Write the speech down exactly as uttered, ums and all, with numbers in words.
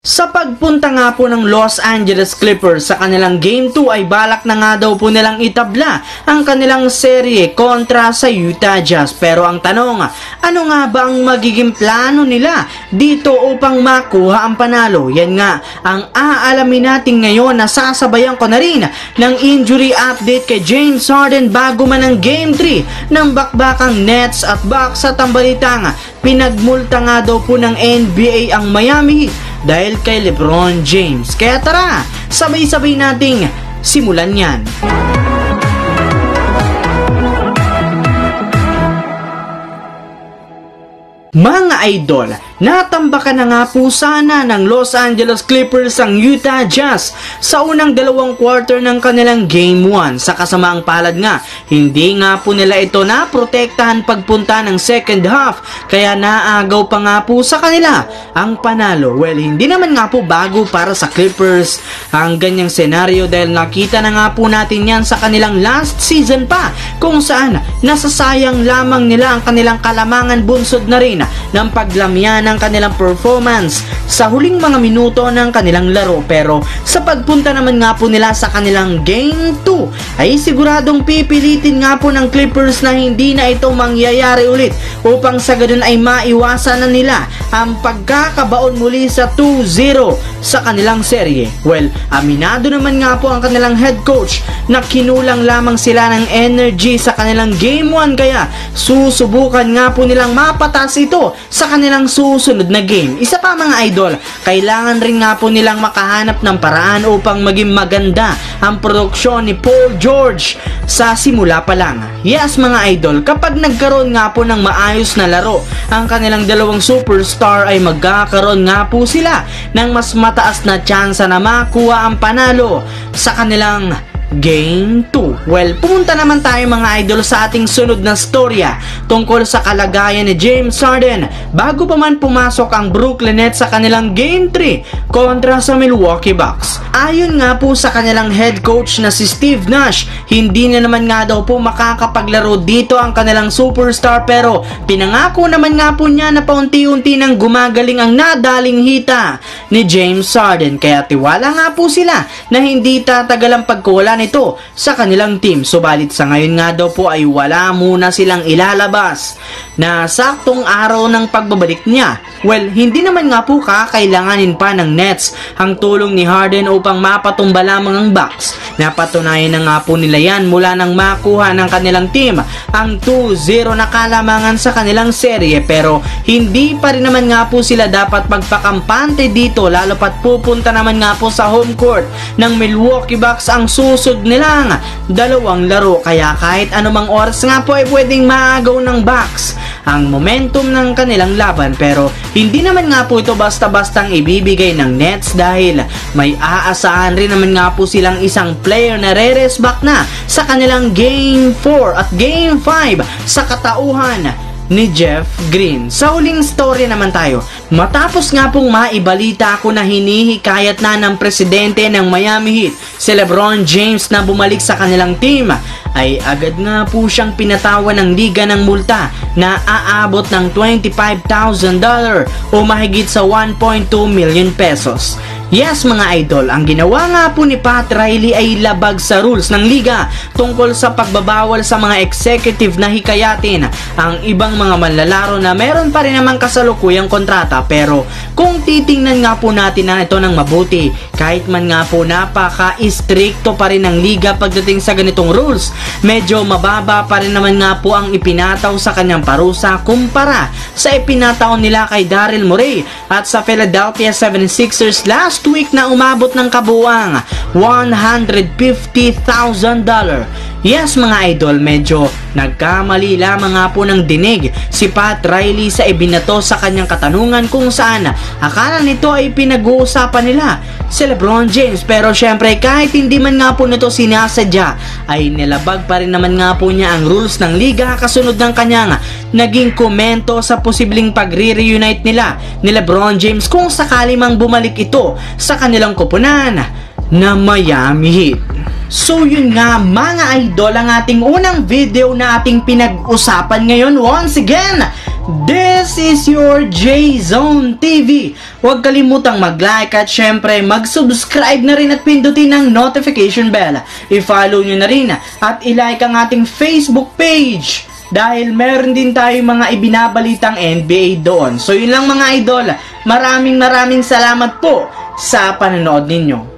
Sa pagpunta nga po ng Los Angeles Clippers sa kanilang Game two ay balak na nga daw po nilang itabla ang kanilang serye kontra sa Utah Jazz. Pero ang tanong, ano nga ba ang magiging plano nila dito upang makuha ang panalo? Yan nga ang aalamin natin ngayon na sasabayan ko na rin ng injury update kay James Harden bago man ang Game three ng bakbakang Nets at Bucks at ang balitang pinagmulta nga daw po ng N B A ang Miami Heat dahil kay LeBron James. Kaya tara, sabay-sabay nating simulan yan. Mga idol, natambakan na nga po sana ng Los Angeles Clippers ang Utah Jazz sa unang dalawang quarter ng kanilang Game one. Sa kasamaang palad nga, hindi nga po nila ito naprotektahan pagpunta ng second half, kaya naagaw pa nga po sa kanila ang panalo. Well, hindi naman nga po bago para sa Clippers ang ganyang senaryo dahil nakita na nga po natin yan sa kanilang last season pa, kung saan nasasayang lamang nila ang kanilang kalamangan bunsod na rin ng paglamya ng kanilang performance sa huling mga minuto ng kanilang laro. Pero sa pagpunta naman nga po nila sa kanilang Game two ay siguradong pipilitin nga po ng Clippers na hindi na ito mangyayari ulit upang sa ganun ay maiwasan na nila ang pagkakabaon muli sa two zero sa kanilang serye. Well, aminado naman nga po ang kanilang head coach na kinulang lamang sila ng energy sa kanilang Game one, kaya susubukan nga po nilang mapatas ito sa kanilang susunod na game. Isa pa mga idol, kailangan rin nga po nilang makahanap ng paraan upang maging maganda ang produksyon ni Paul George sa simula pa lang. Yes mga idol, kapag nagkaroon nga po ng maayos na laro ang kanilang dalawang superstar ay magkakaroon nga po sila ng mas mataas na tsansa na makuha ang panalo sa kanilang Game two. Well, pumunta naman tayo mga idol sa ating sunod na storya tungkol sa kalagayan ni James Harden bago pa man pumasok ang Brooklyn Nets sa kanilang Game three kontra sa Milwaukee Bucks. Ayon nga po sa kanilang head coach na si Steve Nash, hindi na naman nga daw po makakapaglaro dito ang kanilang superstar, pero pinangako naman nga po niya na paunti-unti nang gumagaling ang nadaling hita ni James Harden, kaya tiwala nga po sila na hindi tatagal ang pagkuwala ito sa kanilang team. Subalit sa ngayon nga daw po ay wala muna silang ilalabas na saktong araw ng pagbabalik niya. Well, hindi naman nga po kakailanganin pa ng Nets ang tulong ni Harden upang mapatumba lamang ang Bucks. Napatunayan na nga po nila yan mula nang makuha ng kanilang team ang two zero na kalamangan sa kanilang serye, pero hindi pa rin naman nga po sila dapat magpakampante dito, lalo pat pupunta naman nga po sa home court ng Milwaukee Bucks ang susunod nilang dalawang laro, kaya kahit anumang oras nga po ay pwedeng maagaw ng Bucks ang momentum ng kanilang laban. Pero hindi naman nga po ito basta-bastang ibibigay ng Nets dahil may aasahan rin naman nga po silang isang player na re-rest back na sa kanilang Game four at Game five sa katauhan ni Jeff Green. Sa huling story naman tayo, matapos nga pong maibalita ako na hinihikayat na ng presidente ng Miami Heat si LeBron James na bumalik sa kanilang team, ay agad nga po siyang pinatawan ng liga ng multa na aabot ng twenty-five thousand dollars o mahigit sa one point two million pesos. Yes mga idol, ang ginawa nga po ni Pat Riley ay labag sa rules ng liga tungkol sa pagbabawal sa mga executive na hikayatin ang ibang mga manlalaro na meron pa rin namang kasalukuyang kontrata. Pero kung titingnan nga po natin na ito ng mabuti, kahit man nga po napaka-istrikto pa rin ng liga pagdating sa ganitong rules, medyo mababa pa rin naman nga po ang ipinataw sa kanyang parusa kumpara sa ipinataw nila kay Daryl Morey at sa Philadelphia seventy-sixers last week na umabot ng kabuwang one hundred fifty thousand dollars. Yes mga idol, medyo nagkamali lamang nga po ng dinig si Pat Riley sa ibinato sa kanyang katanungan kung saan akala nito ay pinag-uusapan nila si LeBron James. Pero syempre kahit hindi man nga po nito sinasadya ay nilabag pa rin naman nga po niya ang rules ng liga kasunod ng kanyang naging komento sa posibleng pagre-reunite nila ni LeBron James kung sakali mang bumalik ito sa kanilang koponan na Miami Heat. So yun nga mga idol ang ating unang video na ating pinag-usapan ngayon. Once again, This is your J-Zone T V. Huwag kalimutang mag-like at syempre mag-subscribe na rin at pindutin ang notification bell. I-follow nyo na rin at i-like ang ating Facebook page dahil meron din tayong mga ibinabalitang N B A doon. So yun lang mga idol, maraming maraming salamat po sa panonood ninyo.